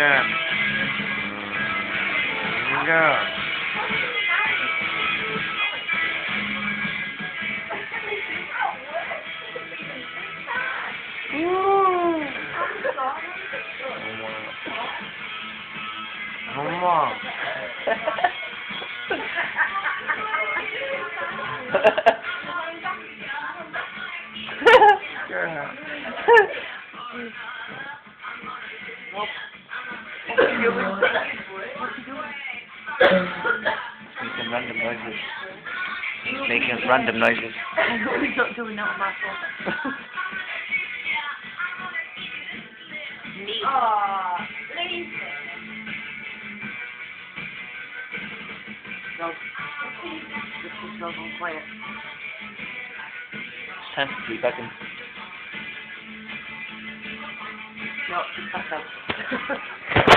Yeah. Here we go. Come on. Yeah. Making random noises. He's making random noises. He's not doing that on my phone. Aw, please. No. Just go on quiet. It's time to be back in. No, just back out.